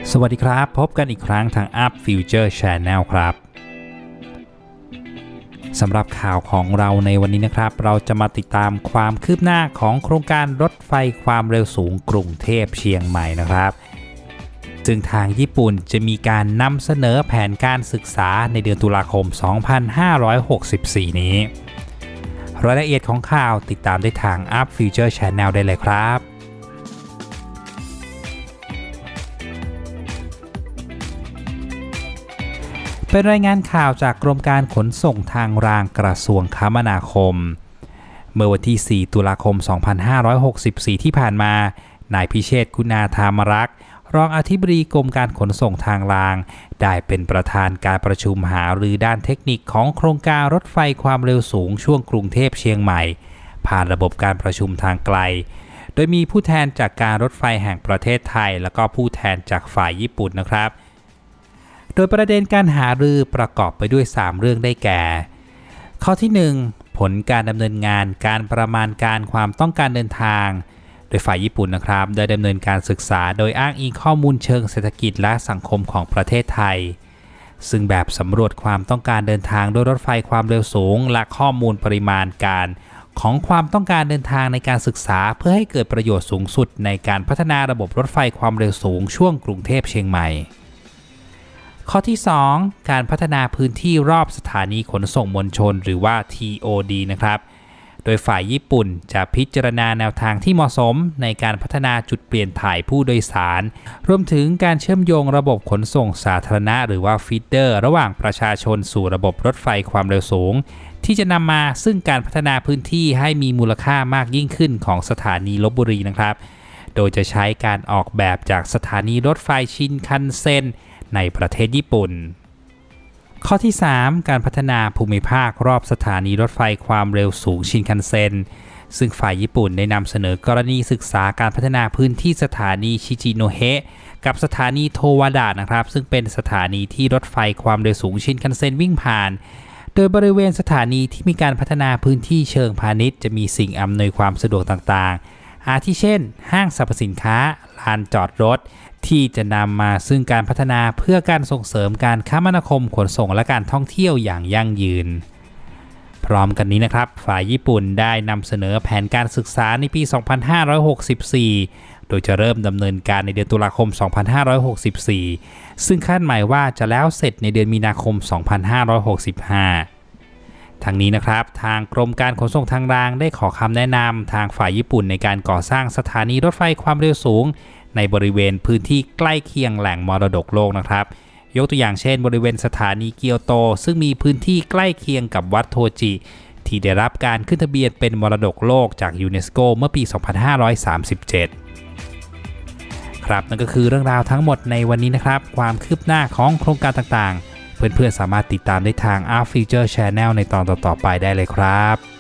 สวัสดีครับพบกันอีกครั้งทาง Up Future Channel ครับสำหรับข่าวของเราในวันนี้นะครับเราจะมาติดตามความคืบหน้าของโครงการรถไฟความเร็วสูงกรุงเทพเชียงใหม่นะครับซึ่งทางญี่ปุ่นจะมีการนำเสนอแผนการศึกษาในเดือนตุลาคม 2564 นี้รายละเอียดของข่าวติดตามได้ทาง Up Future Channel ได้เลยครับเป็นรายงานข่าวจากกรมการขนส่งทางรางกระทรวงคมนาคมเมื่อวันที่ 4 ตุลาคม 2564 ที่ผ่านมานายพิเชษฐ์คุณาธามรักษ์รองอธิบดีกรมการขนส่งทางรางได้เป็นประธานการประชุมหารือด้านเทคนิคของโครงการรถไฟความเร็วสูงช่วงกรุงเทพเชียงใหม่ผ่านระบบการประชุมทางไกลโดยมีผู้แทนจากการรถไฟแห่งประเทศไทยและก็ผู้แทนจากฝ่ายญี่ปุ่นนะครับโดยประเด็นการหารือประกอบไปด้วย3เรื่องได้แก่ข้อที่1ผลการดำเนินงานการประมาณการความต้องการเดินทางโดยฝ่ายญี่ปุ่นนะครับได้ดำเนินการศึกษาโดยอ้างอิงข้อมูลเชิงเศรษฐกิจและสังคมของประเทศไทยซึ่งแบบสำรวจความต้องการเดินทางด้วยรถไฟความเร็วสูงและข้อมูลปริมาณการของความต้องการเดินทางในการศึกษาเพื่อให้เกิดประโยชน์สูงสุดในการพัฒนาระบบรถไฟความเร็วสูงช่วงกรุงเทพเชียงใหม่ข้อที่2การพัฒนาพื้นที่รอบสถานีขนส่งมวลชนหรือว่า TOD นะครับโดยฝ่ายญี่ปุ่นจะพิจารณาแนวทางที่เหมาะสมในการพัฒนาจุดเปลี่ยนถ่ายผู้โดยสารรวมถึงการเชื่อมโยงระบบขนส่งสาธารณะหรือว่าฟีดเดอร์ระหว่างประชาชนสู่ระบบรถไฟความเร็วสูงที่จะนำมาซึ่งการพัฒนาพื้นที่ให้มีมูลค่ามากยิ่งขึ้นของสถานีลพบุรีนะครับโดยจะใช้การออกแบบจากสถานีรถไฟชินคันเซ็นในประเทศญี่ปุ่นข้อที่3การพัฒนาภูมิภาครอบสถานีรถไฟความเร็วสูงชินคันเซ็นซึ่งฝ่ายญี่ปุ่นได้นำเสนอกรณีศึกษาการพัฒนาพื้นที่สถานีชิจิโนเฮะกับสถานีโทวาดะนะครับซึ่งเป็นสถานีที่รถไฟความเร็วสูงชินคันเซ็นวิ่งผ่านโดยบริเวณสถานีที่มีการพัฒนาพื้นที่เชิงพาณิชย์จะมีสิ่งอำนวยความสะดวกต่างๆอาทิเช่นห้างสรรพสินค้าลานจอดรถที่จะนำมาซึ่งการพัฒนาเพื่อการส่งเสริมการคมนาคมขนส่งและการท่องเที่ยวอย่างยั่งยืนพร้อมกันนี้นะครับฝ่ายญี่ปุ่นได้นำเสนอแผนการศึกษาในปี 2564 โดยจะเริ่มดำเนินการในเดือนตุลาคม 2564 ซึ่งคาดหมายว่าจะแล้วเสร็จในเดือนมีนาคม 2565 ทั้งนี้นะครับทางกรมการขนส่งทางรางได้ขอคำแนะนำทางฝ่ายญี่ปุ่นในการก่อสร้างสถานีรถไฟความเร็วสูงในบริเวณพื้นที่ใกล้เคียงแหล่งมรดกโลกนะครับยกตัวอย่างเช่นบริเวณสถานีเกียวโตซึ่งมีพื้นที่ใกล้เคียงกับวัดโทจิที่ได้รับการขึ้นทะเบียนเป็นมรดกโลกจากยูเนสโกเมื่อปี 2537 ครับนั่นก็คือเรื่องราวทั้งหมดในวันนี้นะครับความคืบหน้าของโครงการต่างๆเพื่อนๆสามารถติดตามได้ทาง Up Future Channel ในตอนต่อๆไปได้เลยครับ